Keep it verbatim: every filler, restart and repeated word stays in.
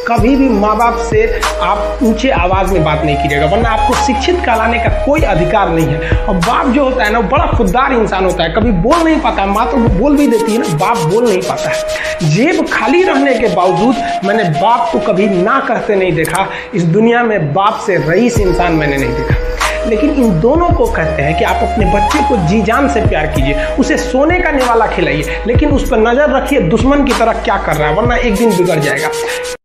कभी भी माँ बाप से आप ऊंचे आवाज़ में बात नहीं कीजिएगा, वरना आपको शिक्षित कहलाने का कोई अधिकार नहीं है। और बाप जो होता है ना, बड़ा खुददार इंसान होता है, कभी बोल नहीं पाता है। माँ तो बोल भी देती है ना, बाप बोल नहीं पाता है। जेब खाली रहने के बावजूद मैंने बाप को कभी ना कहते नहीं देखा। इस दुनिया में बाप से रईस इंसान मैंने नहीं देखा। लेकिन इन दोनों को कहते हैं कि आप अपने बच्चे को जी जान से प्यार कीजिए, उसे सोने का निवाला खिलाइए, लेकिन उस पर नज़र रखिए दुश्मन की तरह क्या कर रहा है, वरना एक दिन बिगड़ जाएगा।